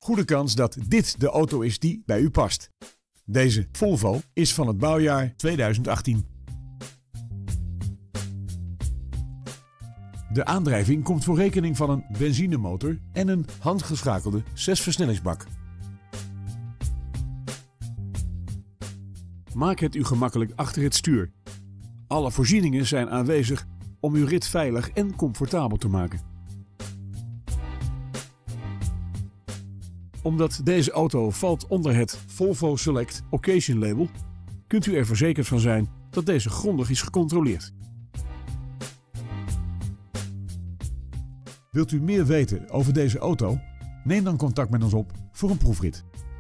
goede kans dat dit de auto is die bij u past. Deze Volvo is van het bouwjaar 2018. De aandrijving komt voor rekening van een benzinemotor en een handgeschakelde 6-versnellingsbak. Maak het u gemakkelijk achter het stuur. Alle voorzieningen zijn aanwezig om uw rit veilig en comfortabel te maken. Omdat deze auto valt onder het Volvo Select Occasion label, kunt u er verzekerd van zijn dat deze grondig is gecontroleerd. Wilt u meer weten over deze auto? Neem dan contact met ons op voor een proefrit.